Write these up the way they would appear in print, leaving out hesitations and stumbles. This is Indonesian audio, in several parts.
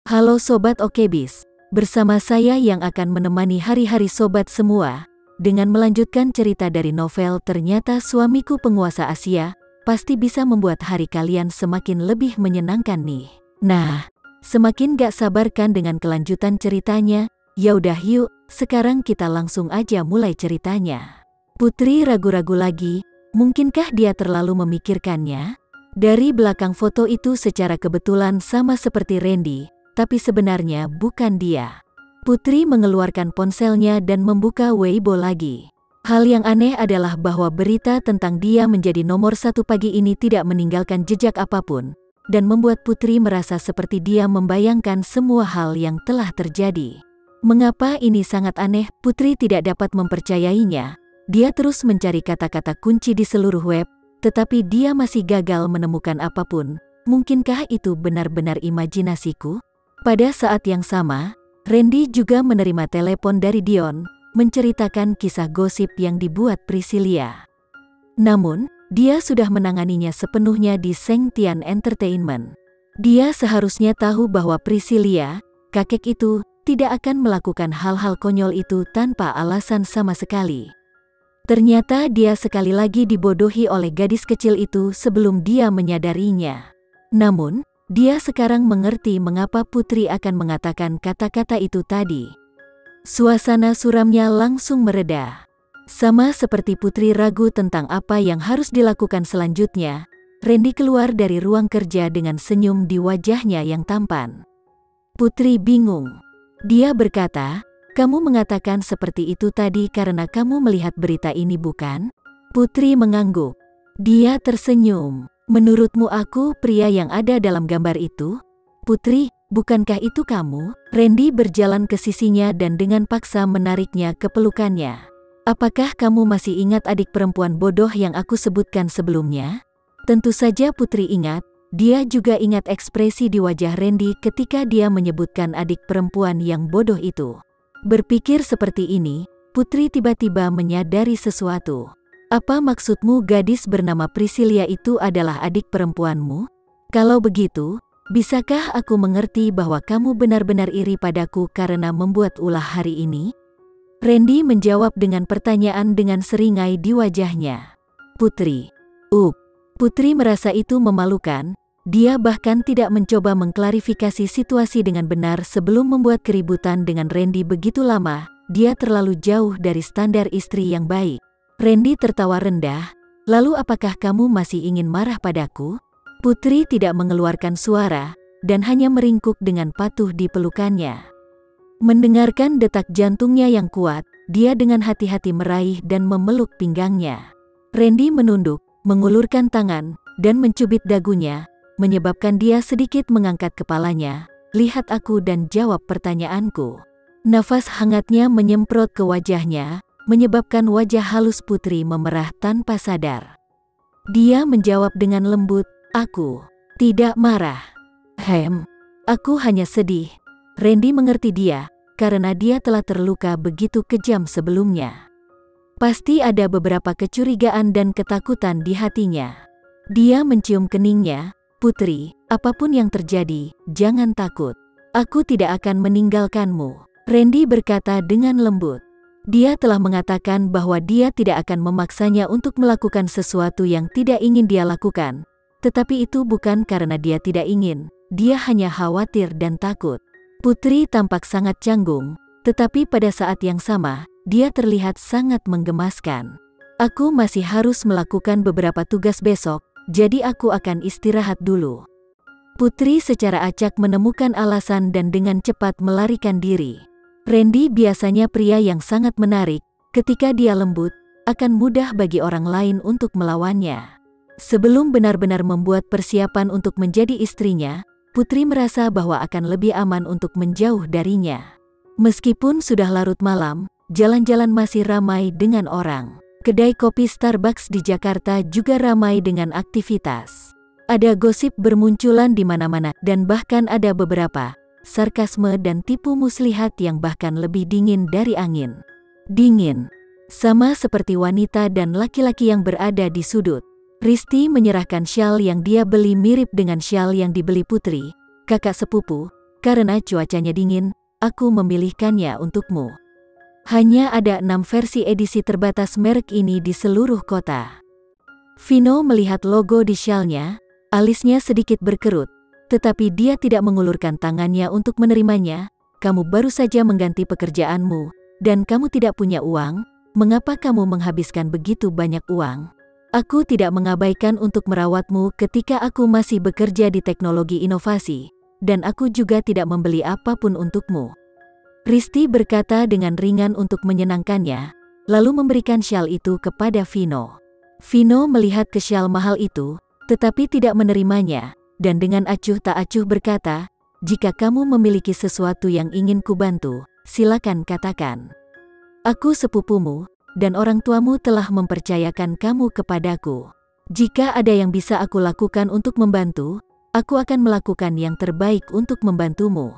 Halo Sobat Okebis, bersama saya yang akan menemani hari-hari Sobat semua, dengan melanjutkan cerita dari novel Ternyata Suamiku Penguasa Asia, pasti bisa membuat hari kalian semakin lebih menyenangkan nih. Nah, semakin gak sabarkan dengan kelanjutan ceritanya, yaudah yuk, sekarang kita langsung aja mulai ceritanya. Putri ragu-ragu lagi, mungkinkah dia terlalu memikirkannya? Dari belakang foto itu secara kebetulan sama seperti Randy, tapi sebenarnya bukan dia. Putri mengeluarkan ponselnya dan membuka Weibo lagi. Hal yang aneh adalah bahwa berita tentang dia menjadi nomor 1 pagi ini tidak meninggalkan jejak apapun, dan membuat Putri merasa seperti dia membayangkan semua hal yang telah terjadi. Mengapa ini sangat aneh? Putri tidak dapat mempercayainya. Dia terus mencari kata-kata kunci di seluruh web, tetapi dia masih gagal menemukan apapun. Mungkinkah itu benar-benar imajinasiku? Pada saat yang sama, Randy juga menerima telepon dari Dion, menceritakan kisah gosip yang dibuat Priscilia. Namun, dia sudah menanganinya sepenuhnya di Sengtian Entertainment. Dia seharusnya tahu bahwa Priscilia, kakek itu, tidak akan melakukan hal-hal konyol itu tanpa alasan sama sekali. Ternyata dia sekali lagi dibodohi oleh gadis kecil itu sebelum dia menyadarinya. Namun, dia sekarang mengerti mengapa Putri akan mengatakan kata-kata itu tadi. Suasana suramnya langsung mereda. Sama seperti Putri ragu tentang apa yang harus dilakukan selanjutnya, Randy keluar dari ruang kerja dengan senyum di wajahnya yang tampan. Putri bingung. Dia berkata, "Kamu mengatakan seperti itu tadi karena kamu melihat berita ini bukan?" Putri mengangguk. Dia tersenyum. "Menurutmu aku pria yang ada dalam gambar itu?" "Putri, bukankah itu kamu?" Randy berjalan ke sisinya dan dengan paksa menariknya ke pelukannya. "Apakah kamu masih ingat adik perempuan bodoh yang aku sebutkan sebelumnya?" Tentu saja Putri ingat. Dia juga ingat ekspresi di wajah Randy ketika dia menyebutkan adik perempuan yang bodoh itu. Berpikir seperti ini, Putri tiba-tiba menyadari sesuatu. "Apa maksudmu gadis bernama Priscilia itu adalah adik perempuanmu? Kalau begitu, bisakah aku mengerti bahwa kamu benar-benar iri padaku karena membuat ulah hari ini?" Randy menjawab dengan pertanyaan dengan seringai di wajahnya. "Putri." Putri merasa itu memalukan. Dia bahkan tidak mencoba mengklarifikasi situasi dengan benar sebelum membuat keributan dengan Randy begitu lama. Dia terlalu jauh dari standar istri yang baik. Randy tertawa rendah. "Lalu apakah kamu masih ingin marah padaku?" Putri tidak mengeluarkan suara, dan hanya meringkuk dengan patuh di pelukannya. Mendengarkan detak jantungnya yang kuat, dia dengan hati-hati meraih dan memeluk pinggangnya. Randy menunduk, mengulurkan tangan, dan mencubit dagunya, menyebabkan dia sedikit mengangkat kepalanya. "Lihat aku dan jawab pertanyaanku." Nafas hangatnya menyemprot ke wajahnya, menyebabkan wajah halus Putri memerah tanpa sadar. Dia menjawab dengan lembut, "Aku tidak marah. Aku hanya sedih." Randy mengerti dia, karena dia telah terluka begitu kejam sebelumnya. Pasti ada beberapa kecurigaan dan ketakutan di hatinya. Dia mencium keningnya. "Putri, apapun yang terjadi, jangan takut. Aku tidak akan meninggalkanmu." Randy berkata dengan lembut. Dia telah mengatakan bahwa dia tidak akan memaksanya untuk melakukan sesuatu yang tidak ingin dia lakukan. Tetapi itu bukan karena dia tidak ingin, dia hanya khawatir dan takut. Putri tampak sangat canggung, tetapi pada saat yang sama, dia terlihat sangat menggemaskan. "Aku masih harus melakukan beberapa tugas besok, jadi aku akan istirahat dulu." Putri secara acak menemukan alasan dan dengan cepat melarikan diri. Randy biasanya pria yang sangat menarik. Ketika dia lembut, akan mudah bagi orang lain untuk melawannya. Sebelum benar-benar membuat persiapan untuk menjadi istrinya, Putri merasa bahwa akan lebih aman untuk menjauh darinya. Meskipun sudah larut malam, jalan-jalan masih ramai dengan orang. Kedai kopi Starbucks di Jakarta juga ramai dengan aktivitas. Ada gosip bermunculan di mana-mana, dan bahkan ada beberapa sarkasme dan tipu muslihat yang bahkan lebih dingin dari angin. Dingin. Sama seperti wanita dan laki-laki yang berada di sudut. Risti menyerahkan syal yang dia beli mirip dengan syal yang dibeli Putri, kakak sepupu, karena cuacanya dingin, aku memilihkannya untukmu. Hanya ada 6 versi edisi terbatas merek ini di seluruh kota. Vino melihat logo di syalnya, alisnya sedikit berkerut, tetapi dia tidak mengulurkan tangannya untuk menerimanya. Kamu baru saja mengganti pekerjaanmu, dan kamu tidak punya uang, mengapa kamu menghabiskan begitu banyak uang? Aku tidak mengabaikan untuk merawatmu ketika aku masih bekerja di teknologi inovasi, dan aku juga tidak membeli apapun untukmu. Risti berkata dengan ringan untuk menyenangkannya, lalu memberikan syal itu kepada Vino. Vino melihat ke syal mahal itu, tetapi tidak menerimanya, dan dengan acuh tak acuh berkata, jika kamu memiliki sesuatu yang ingin kubantu, silakan katakan. Aku sepupumu, dan orang tuamu telah mempercayakan kamu kepadaku. Jika ada yang bisa aku lakukan untuk membantu, aku akan melakukan yang terbaik untuk membantumu.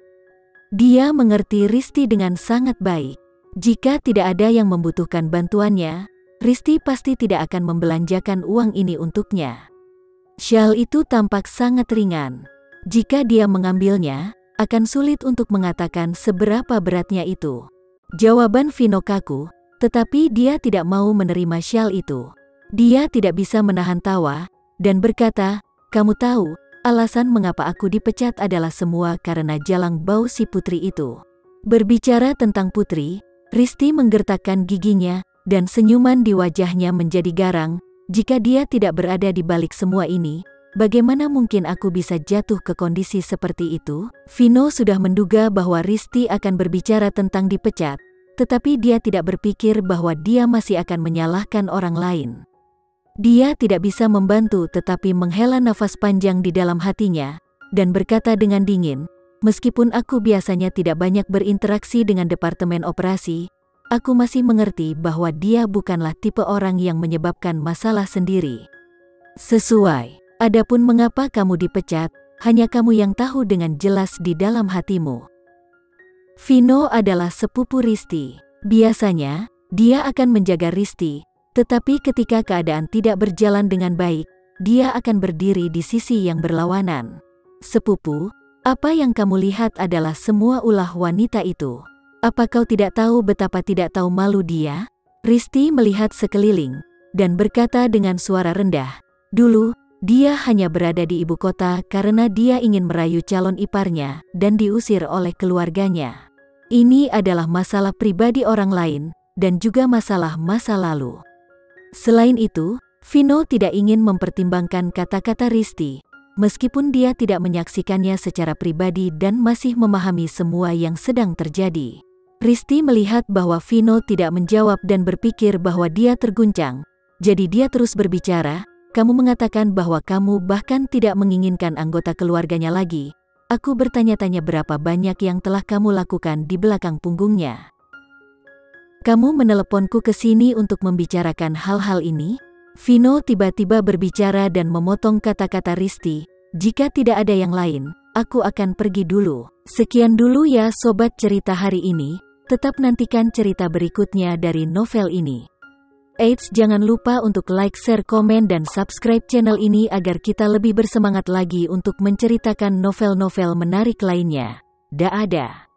Dia mengerti Risti dengan sangat baik. Jika tidak ada yang membutuhkan bantuannya, Risti pasti tidak akan membelanjakan uang ini untuknya. Syal itu tampak sangat ringan. Jika dia mengambilnya, akan sulit untuk mengatakan seberapa beratnya itu. Jawaban Vino kaku, tetapi dia tidak mau menerima syal itu. Dia tidak bisa menahan tawa, dan berkata, kamu tahu, alasan mengapa aku dipecat adalah semua karena jalang bau si putri itu. Berbicara tentang putri, Risti menggertakkan giginya, dan senyuman di wajahnya menjadi garang. Jika dia tidak berada di balik semua ini, bagaimana mungkin aku bisa jatuh ke kondisi seperti itu? Vino sudah menduga bahwa Risti akan berbicara tentang dipecat, tetapi dia tidak berpikir bahwa dia masih akan menyalahkan orang lain. Dia tidak bisa membantu tetapi menghela nafas panjang di dalam hatinya, dan berkata dengan dingin, meskipun aku biasanya tidak banyak berinteraksi dengan departemen operasi, aku masih mengerti bahwa dia bukanlah tipe orang yang menyebabkan masalah sendiri. Sesuai. Adapun mengapa kamu dipecat, hanya kamu yang tahu dengan jelas di dalam hatimu. Vino adalah sepupu Risti. Biasanya, dia akan menjaga Risti, tetapi ketika keadaan tidak berjalan dengan baik, dia akan berdiri di sisi yang berlawanan. Sepupu, apa yang kamu lihat adalah semua ulah wanita itu. Apa kau tidak tahu betapa tidak tahu malu dia? Risti melihat sekeliling, dan berkata dengan suara rendah, dulu, dia hanya berada di ibu kota karena dia ingin merayu calon iparnya dan diusir oleh keluarganya. Ini adalah masalah pribadi orang lain, dan juga masalah masa lalu. Selain itu, Vino tidak ingin mempertimbangkan kata-kata Risti, meskipun dia tidak menyaksikannya secara pribadi dan masih memahami semua yang sedang terjadi. Risti melihat bahwa Vino tidak menjawab dan berpikir bahwa dia terguncang, jadi dia terus berbicara, kamu mengatakan bahwa kamu bahkan tidak menginginkan anggota keluarganya lagi. Aku bertanya-tanya berapa banyak yang telah kamu lakukan di belakang punggungnya. Kamu meneleponku ke sini untuk membicarakan hal-hal ini? Vino tiba-tiba berbicara dan memotong kata-kata Risti, jika tidak ada yang lain, aku akan pergi dulu. Sekian dulu ya sobat cerita hari ini, tetap nantikan cerita berikutnya dari novel ini. Eits, jangan lupa untuk like, share, komen, dan subscribe channel ini agar kita lebih bersemangat lagi untuk menceritakan novel-novel menarik lainnya. Dah ada.